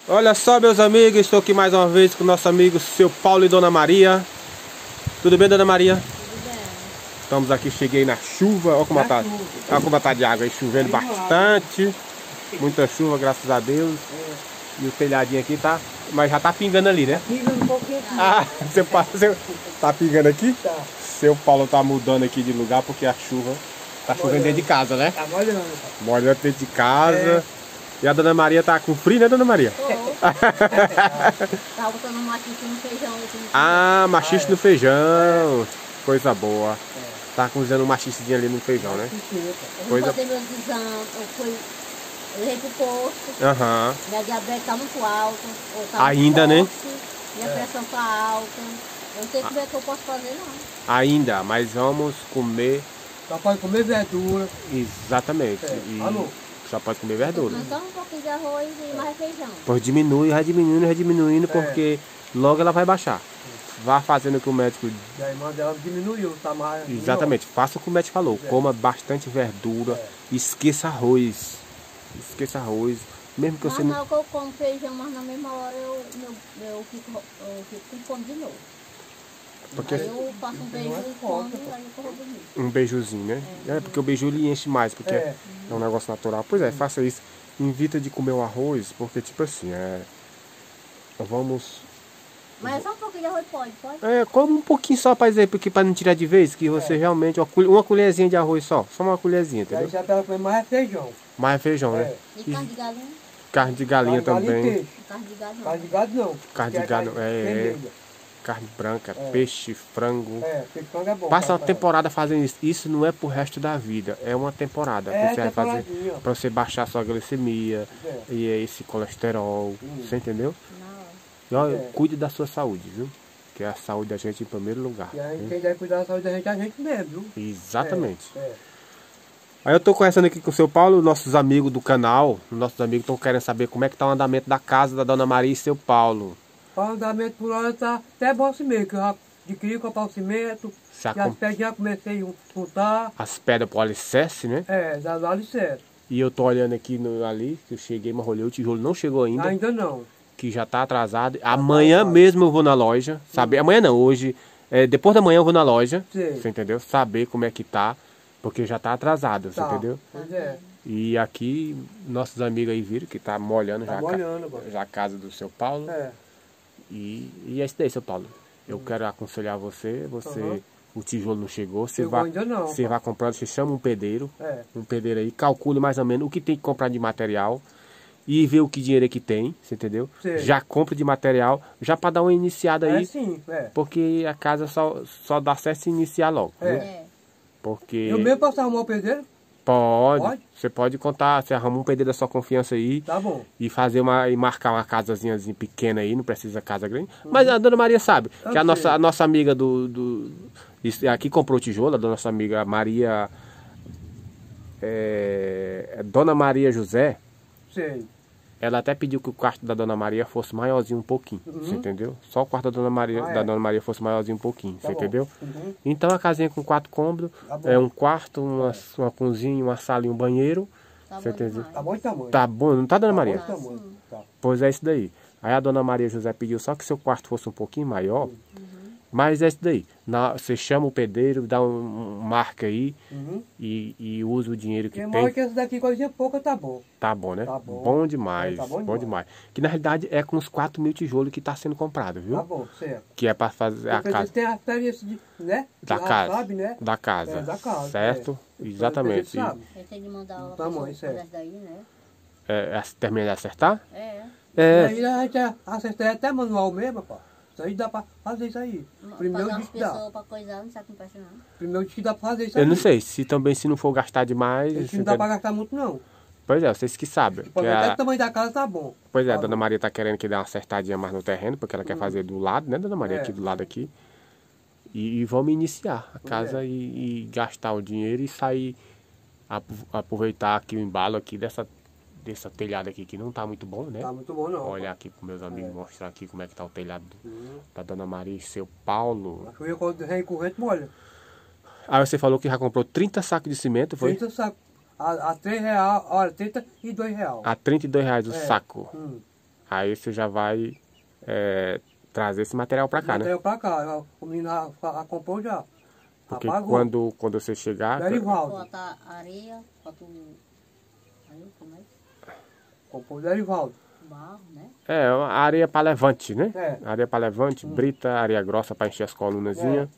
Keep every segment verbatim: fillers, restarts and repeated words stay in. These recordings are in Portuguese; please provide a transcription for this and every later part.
Olha só, meus amigos, estou aqui mais uma vez com o nosso amigo seu Paulo e Dona Maria. Tudo bem, Dona Maria? Tudo bem. Estamos aqui, cheguei na chuva. Olha como está, olha como tá de água aí, chovendo bastante. Muita chuva, graças a Deus. E o telhadinho aqui tá, mas já tá pingando ali, né? Pingando um pouquinho. Ah, você passa, você tá pingando aqui? Tá. Seu Paulo tá mudando aqui de lugar porque a chuva tá chovendo dentro de casa, né? Tá molhando. Molhando dentro de casa. É. E a Dona Maria tá com frio, né, Dona Maria? Tô. Tava botando um machixe no feijão. Aqui no Ah, machixe Ah, é. no feijão. Coisa boa. É. Tá cozinhando um machicezinho ali no feijão, né? Eu fui Coisa- fazer meus exames, eu fui, eu levei pro posto, Aham. minha diabetes tá muito alta, ou tá Ainda, muito né? forte, minha pressão tá alta, eu não sei como é que eu posso fazer não. Ainda, mas vamos comer Só pode comer verdura. exatamente. É. E Alô? só pode comer verdura. Então um pouquinho de arroz e mais feijão. Pois diminui, vai diminuindo, vai diminuindo, É. porque logo ela vai baixar. Vá fazendo o que o médico... E a irmã dela diminuiu, tá mais. Exatamente, faça o que o médico falou. É. Coma bastante verdura, É. esqueça arroz. Esqueça arroz. Mesmo que Mas você na não... hora que eu como feijão, mas na mesma hora eu, eu, eu, fico, eu fico com fome de novo. Porque Aí eu faço um beijo não é e forte, como, aí eu vou dormir. um beijuzinho, né? É, porque o beiju ele enche mais, porque é. É. um negócio natural. Pois é, faça isso. Invita de comer o arroz, porque tipo assim, é... Vamos... Mas só um pouquinho de arroz pode, pode? É, come um pouquinho só pra dizer, porque pra não tirar de vez, que você É. realmente... Uma, colher, uma colherzinha de arroz só, só uma colherzinha, E aí entendeu? já ela comer mais feijão. Mais feijão, né? É. E carne de galinha? Carne de galinha Carne de também. peixe. Carne de gado não. Carne de gado não. Carne de Que gado, carne é, é. vermelha. Carne branca, É. peixe, frango. É, peixe frango é bom. Passa uma tá? temporada fazendo isso. Isso não é pro resto da vida. É uma temporada É, que você vai fazer temporadinha. pra você baixar sua glicemia É. e esse colesterol. Hum. Você entendeu? Não. E olha, É. cuide da sua saúde, viu? Que é a saúde da gente em primeiro lugar. E a gente, viu? quem deve cuidar da saúde da gente é a gente mesmo, viu? Exatamente. É, é. Aí eu tô conversando aqui com o seu Paulo, nossos amigos do canal. Nossos amigos estão querendo saber como é que tá o andamento da casa da Dona Maria e seu Paulo. O andamento por hora tá até bom cimento, que eu já adquiri comprar o cimento, Já e as com- pedras já comecei a juntar, As pedras pro alicerce, né? é, já dá licença. E eu tô olhando aqui no, ali, que eu cheguei, mas olhei, o tijolo não chegou ainda. Ainda não. Que já tá atrasado. Amanhã atrasado. mesmo eu vou na loja, saber. Amanhã não, hoje. É, depois da manhã eu vou na loja. Sim. Você entendeu? Saber como é que tá. Porque já tá atrasado, você Tá. entendeu? Pois é. E aqui, nossos amigos aí viram que tá molhando Tá já, a molhando ca- agora. já a casa do seu Paulo. É. E, e é isso daí, seu Paulo. Eu quero aconselhar você, você. Uhum. O tijolo não chegou, você Chegou vai, ainda não, você pá. vai comprando, você chama um pedreiro, É. um pedreiro aí, calcule mais ou menos o que tem que comprar de material e vê o que dinheiro é que tem, você entendeu? Sei. Já compra de material, já para dar uma iniciada É aí, sim, é. porque a casa só, só dá certo se iniciar logo, É. viu? É. Porque Eu mesmo posso arrumar o pedreiro? pode, Pode? você pode contar, você arruma um pedreiro da sua confiança aí Tá bom. e fazer uma e marcar uma casazinha pequena aí, não precisa casa grande. Mas a Dona Maria sabe Eu que a sei. nossa, a nossa amiga do, do isso, aqui comprou tijolo, a nossa amiga Maria, é, Dona Maria José, Sei. ela até pediu que o quarto da Dona Maria fosse maiorzinho um pouquinho, você entendeu? Só o quarto da Dona Maria, Uhum. Ah, é? da Dona Maria fosse maiorzinho um pouquinho, Tá você bom. entendeu? Uhum. Então a casinha com quatro cômodos, Tá bom. é um quarto, uma, uma cozinha, uma sala e um banheiro. Tá Você bom entendeu? demais. Tá bom de tamanho. Tá bom, não tá, Dona Tá Maria? bom de tamanho. Tá. Pois é isso daí. Aí a Dona Maria José pediu só que seu quarto fosse um pouquinho maior. Mas é isso daí. Na, você chama o pedreiro, dá um, um marca aí Uhum. e, e usa o dinheiro que Porque tem. maior que esse daqui, coisinha pouca, tá bom. Tá bom, né? Tá bom. demais. É, tá bom bom demais. demais. Que na realidade é com os quatro mil tijolos que tá sendo comprado, viu? Tá bom, certo. Que é pra fazer a Porque casa. eles têm a experiência de, né? Da Já casa. Sabe, né? Da casa. É, da casa, Certo? é. Exatamente. Eles sabem. A gente tem de mandar uma Tá bom, pessoa isso é. fazer isso daí, né? É, é, termina de acertar? É. E É. aí a gente acertar até manual mesmo, pá. Isso aí dá pra fazer isso aí. Primeiro Pagar diz umas que dá. pessoas pra coisar, não sabe como presta não. Primeiro diz que dá pra fazer isso aí. Eu não sei, se também se não for gastar demais. Esse você não dá entende? pra gastar muito, não. Pois é, vocês que sabem. que Pode até a- o tamanho da casa tá bom. Pois é, a Tá Dona bom. Maria tá querendo que dê uma acertadinha mais no terreno, porque ela quer fazer do lado, né, Dona Maria? É. Aqui do lado aqui. E, e vamos iniciar a Pois casa é. e, e gastar o dinheiro e sair, apro- aproveitar aqui o embalo aqui dessa, dessa telhada aqui, que não tá muito bom, né? Tá muito bom, não. Olhar aqui pros meus amigos, mostrar aqui como é que tá o telhado Hum. da Dona Maria e seu Paulo. A chuva quando vem corrente molha. Aí você falou que já comprou trinta sacos de cimento, foi? trinta sacos. A, a três reais, olha, trinta e dois reais. A trinta e dois reais o É. saco. Hum. Aí você já vai é, trazer esse material pra cá, né? Material pra cá. O menino já, já comprou já. Porque Apagou. quando, quando você chegar... Derivaldo. Bota areia, bota o... Aí, como é? Comprou o Derivaldo. Barro, né? É, a areia para levante, né? É. Areia para levante, Hum. brita, areia grossa para encher as colunazinhas.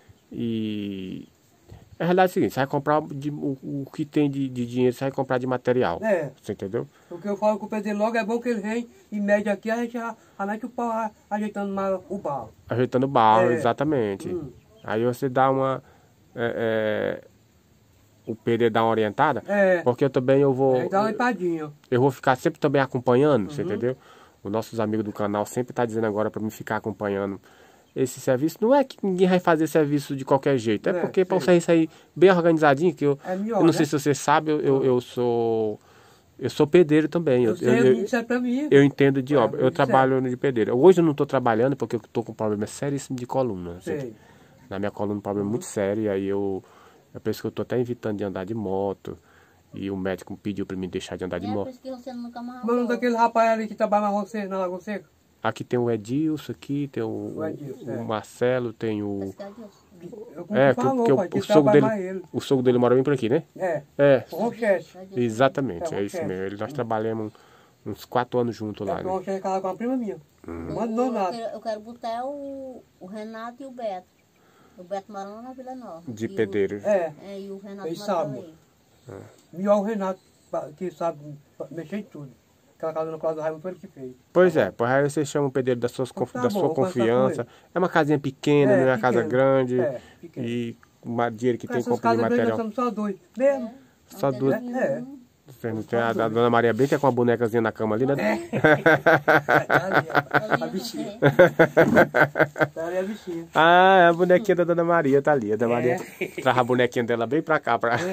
E... É verdade é o seguinte, você vai comprar de, o, o que tem de, de dinheiro, você vai comprar de material. É. Você entendeu? O que eu falo com o pedreiro logo é bom que ele vem e mede aqui, a gente já, já mete o pau a- ajeitando mais o barro. Ajeitando barro, É. exatamente. Hum. Aí você dá uma... É, é, o pedreiro dá uma orientada. É. Porque eu também eu vou... Aí dá uma limpadinha. Eu vou ficar sempre também acompanhando, você Uhum. entendeu? Os nossos amigos do canal sempre tá dizendo agora para mim ficar acompanhando esse serviço. Não é que ninguém vai fazer serviço de qualquer jeito, é, É, porque para sim. você sair bem organizadinho, que eu, É melhor, eu não né? sei se você sabe, eu, eu, eu sou eu sou pedreiro também. Eu, Eu, sei, eu, eu, isso é pra mim. eu entendo de É, obra, eu isso é. trabalho de pedreiro. Hoje eu não estou trabalhando porque eu estou com um problema seríssimo de coluna. você Sei. Na minha coluna um problema muito sério, e aí eu, eu penso que eu estou até evitando de andar de moto. E o médico pediu para mim deixar de andar de É por moto. isso que você nunca mais Mano, daquele rapaz ali que trabalha na você, na Lagoa Seca. Aqui tem o Edilson, aqui tem o, O Edilson, o é. Marcelo, tem o... Eu como É, tu que, falou, que o, pai, que o ele sogro trabalha dele, mais ele. o sogro dele mora bem por aqui, né? É, É, o Rochete. exatamente, É, é isso Rochete. mesmo. Ele, nós trabalhamos uns quatro anos juntos É, lá, o né? Rochete é casado com uma prima minha. Hum. Não Eu, mandou eu, nada. quero, eu quero botar o, o Renato e o Beto. O Beto mora lá na Vila Nova. De E o- pedreiro. É, É, e o Renato Eles mora sabem. ali. melhor o Renato, que sabe mexer em tudo. Aquela casa no quadro do Raimundo foi ele que fez. Pois é, pois aí você chama o pedreiro da, suas, conf- Tá da bom, sua vou conversar confiança. com É uma casinha pequena, É, não é uma casa pequena. grande. É, pequeno. E uma dinheiro que Com tem essas compra de casas grandes nós material. somos só dois. Mesmo. Não Só tem duas. nenhum. É. Você não tem a, da Dona Maria bem que é com uma bonecazinha na cama ali, né? Tá ali, a- Ali a eu bichinha. comprei. Tá ali a bichinha. Ah, é a bonequinha da Dona Maria, tá ali. A Dona É. Maria traz a bonequinha dela bem pra cá. Pra...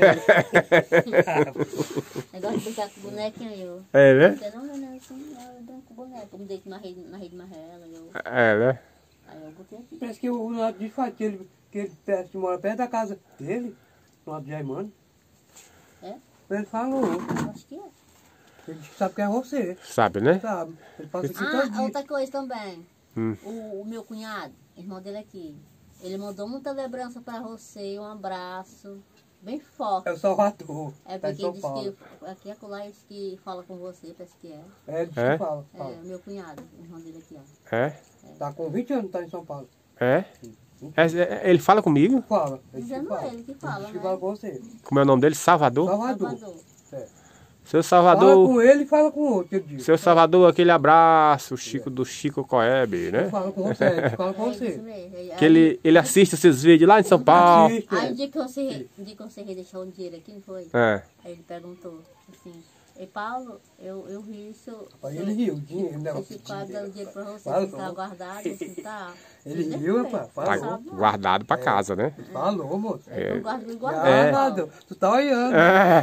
Negócio de brincar com bonequinha, eu. É, né? Você não, né? Assim, eu brinco com boneco. Eu me deito na rede, na rede marrela. Eu, É, né? aí eu botei aqui. Parece que o Renato diz que ele, que ele perto, que mora perto da casa dele, no lado de Jaimano. É? Ele falou, Eu acho que é. ele sabe que é você, Sabe, né? sabe? Ele passa aqui todo Ah, dia. outra coisa também. Hum. O, o meu cunhado, irmão dele aqui, ele mandou muita lembrança pra você, um abraço bem forte. É o Salvador, É tá em porque São ele disse Paulo. que aqui é acolá, ele disse que fala com você, parece que é. É, ele diz É? que fala, É, fala. o meu cunhado, o irmão dele aqui, ó. É? Tá com vinte anos, tá em São Paulo. É? É, é, ele fala comigo? Fala, ele diz que Dizendo fala. ele que fala, Ele diz que né? fala com você. Como é o nome dele? Salvador? Salvador. Salvador. É. Seu Fala Salvador. com ele e fala com o outro, ele diz. Seu Salvador, aquele abraço, Chico do Chico Coeb, né? Fala com você, ele fala com É isso você. mesmo. Aí- Que ele, ele assiste os seus vídeos lá em São Paulo. Assiste, Aí é. o dia que você, o dia que você ia deixar um dinheiro aqui, não foi? É. Aí ele perguntou assim, ei Paulo, eu, eu vi isso. Aí ele riu, o dinheiro, né? Esse quadro dando dinheiro pra você, Fala, que tá guardado, assim, tá. Ele Desse riu, jeito. rapaz, Tá falou. Sabe, não. guardado pra casa, né? Ele falou, moço. Eu não guardo igual. Ah, É. nada, tu tá olhando. É.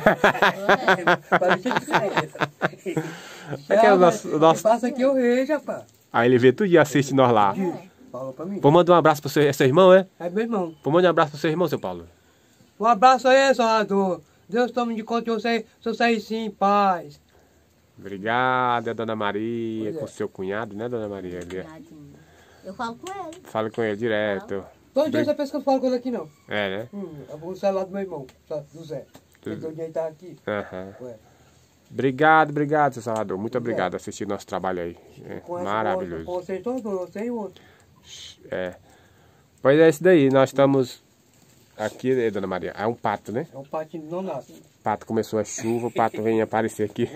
Pra deixar de sair. É que é o nosso- o nosso- Passa aqui o rei, rapaz. Aí ele vê tudo e assiste nós lá. É. Falou pra mim. Vou mandar um abraço pro seu, é seu irmão, é? É meu irmão. Vou mandar um abraço pro seu irmão, seu Paulo. Um abraço aí, Salvador. Deus tome de conta de você, se eu sair sim em paz. Obrigado, Dona Maria, Pois é. com seu cunhado, né, Dona Maria? Ele- Tadinho. Eu falo com ele. Fala com ele direto. Todo dia você pensa que eu falo com ele aqui, não. É, né? Hum, eu vou celular do meu irmão, do Zé. Ele todo dia tá aqui. Aham. Ué. Obrigado, obrigado, seu Salvador. Muito obrigado por assistir nosso trabalho aí. É Com essa- maravilhoso. Com vocês todos, você e o outro. É. Pois é isso daí, nós estamos aqui, eh, Dona Maria. É um pato, né? É um patinho não nasce. O pato começou a chuva, o pato vem aparecer aqui.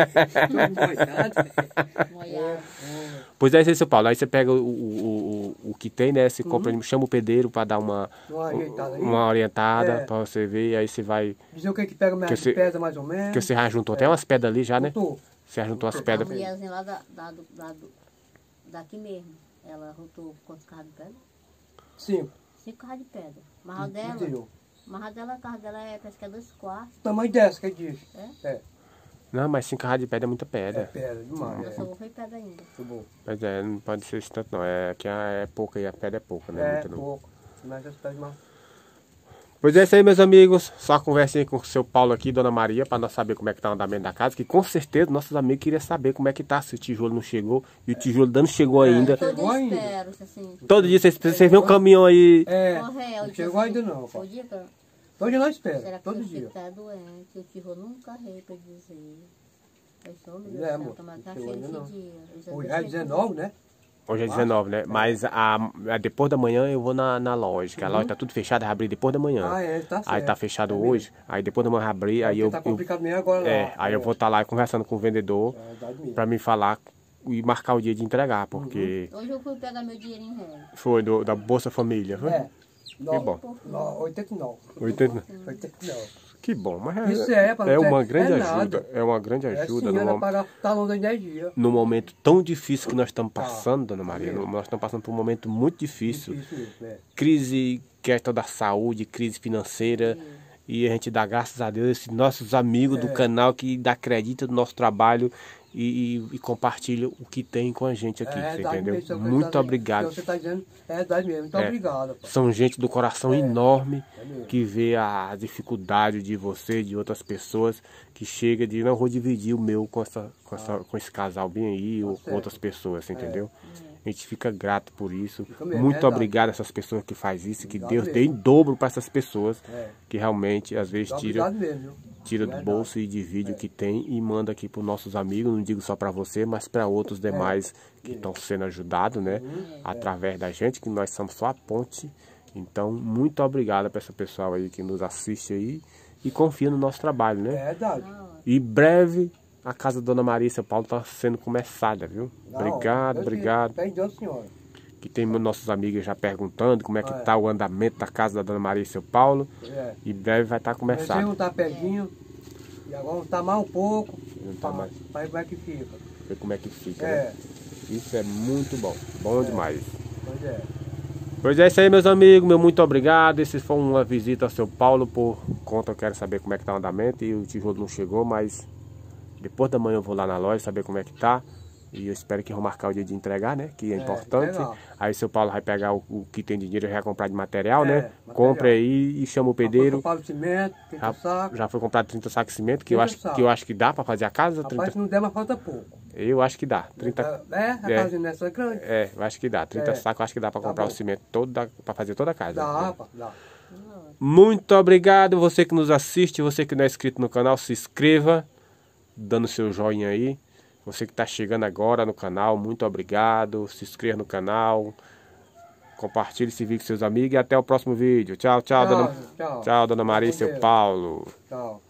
Molhado. Pois é isso aí, seu Paulo. Aí você pega o, o, o, o que tem, né? Você compra, chama o pedreiro para dar uma, Uma ajeitada aí. uma orientada É. para você ver. E aí você vai. Dizer o que que pega mais Que você- pesa mais ou menos. Porque você já juntou até umas pedras ali já, né? Tô. Você já juntou as A pedras. mulherzinha lá da, da, do- da, do- daqui mesmo, ela rotou quantos carros de pedra? Cinco. Cinco carros de pedra. Marra dela, Entendeu? marra dela, a carro dela é, parece que é dois quartos. Tamanho dessa que diz. É? É. Não, mas cinco carros de pedra é muita É pedra. pedra demais. Eu É. só vou foi pedra ainda. Muito bom. Mas é, não pode ser isso tanto não. É que a- é pouca e a pedra é pouca, né? É, Muita não. pouco. Mas essas pedras mais. Pois é isso aí, meus amigos. Só conversei com o seu Paulo aqui, Dona Maria, para nós saber como é que tá o andamento da casa. Que com certeza nossos amigos queriam saber como é que tá, se o tijolo não chegou. E o tijolo não chegou ainda. Todo Chegou ainda. espero, assim. Todo dia vocês, vocês veem um caminhão aí. É, Correio, não tipo chegou assim, ainda não, pá. o dia que eu- Todo dia nós esperamos, Será que todo eu dia. ficar doente? O tijolo nunca rei pra dizer. Eu sou meu É, Deus, amor, tomar não café chegou ainda esse não. dia. Eu já Hoje é deixei dezenove, né? Hoje é dezenove, né? Mas a, a- depois da manhã eu vou na, na loja. Que a loja tá tudo fechada, vai abrir depois da manhã. Ah, é, tá certo. Aí tá fechado É mesmo. hoje. Aí depois da manhã vai abrir. Aí eu, Tá eu, complicado mesmo agora é, lá. aí eu vou estar lá conversando com o vendedor É verdade mesmo. pra me falar e marcar o dia de entregar. Porque Hoje eu fui pegar meu dinheirinho em real. foi do, da Bolsa Família. Foi? É. Que bom. No- oitenta e nove. oitenta. oitenta e nove. Que bom. Mas Isso é, pra é não ter- uma grande é ajuda. nada. É uma grande É ajuda. sim, no era mom- para talão da energia. no momento tão difícil que nós estamos Tá. passando, Dona Maria. mesmo. Nós estamos passando por um momento muito difícil. Difícil mesmo, é. Crise, questão da saúde, crise financeira. E a gente dá graças a Deus esses nossos amigos do É. canal que dá acredita no nosso trabalho e, e, e compartilham o que tem com a gente aqui, É você verdade entendeu? mesmo, isso é o que Muito tá- obrigado. isso que Você está dizendo, é verdade mesmo. Muito É. obrigado. Pá. São gente do coração É. enorme É mesmo. que vê a dificuldade de você, de outras pessoas, que chega de não vou dividir o meu com, essa, com, essa, com esse casal bem aí ou com certo. outras pessoas, você entendeu? A gente fica grato por isso. Fica mesmo, Muito é verdade. obrigado a essas pessoas que fazem isso, que Obrigado Deus mesmo. dê em dobro para essas pessoas É. que realmente às vezes tira Obrigado mesmo. viu? tira do Verdade. bolso e divide o que tem e manda aqui para os nossos amigos, não digo só para você, mas para outros demais que estão sendo ajudados, né? Através da gente, que nós somos só a ponte. Então, muito obrigado para essa pessoal aí que nos assiste aí e confia no nosso trabalho, É né? verdade. E breve a casa da Dona Maria e seu Paulo está sendo começada, viu? Não, Obrigado, Deus obrigado. te- Pede Deus, senhora. Que tem nossos amigos já perguntando como é que Ah, é. tá o andamento da casa da Dona Maria e seu Paulo. É. E breve vai estar Comecei a começado. um tá pertinho. E agora tá mais um pouco. Não tá mais. Pra ver como é que fica. Ver como é que fica, né? É. Isso é muito bom, bom demais. Pois é. Pois é isso aí, meus amigos, meu muito obrigado. Esse foi uma visita ao seu Paulo, por conta eu quero saber como é que tá o andamento e o tijolo não chegou, mas depois da manhã eu vou lá na loja saber como é que tá. E eu espero que vão marcar o dia de entregar, né? Que é, É, importante. legal. Aí seu Paulo vai pegar o, o que tem de dinheiro e vai comprar de material, É, né? material. Compre aí e chama o pedreiro. Rapaz, o cimento, trinta Já, sacos. já foi comprado trinta sacos de cimento, que eu, trinta acho, sacos. que eu acho que dá pra fazer a casa. Rapaz, trinta, se não der, mas falta pouco. eu acho que dá. trinta, É, a É. casa nessa é grande. é, eu acho que dá. trinta É. sacos, eu acho que dá pra Tá comprar bom. o cimento todo, da, pra fazer toda a casa. Dá, rapaz, dá. Muito obrigado, você que nos assiste, você que não é inscrito no canal, se inscreva, dando seu joinha aí. Você que está chegando agora no canal, muito obrigado. Se inscreva no canal, compartilhe esse vídeo com seus amigos e até o próximo vídeo. Tchau, tchau, Tchau, dona, tchau. tchau, dona Maria e Com seu Deus. Paulo. Tchau.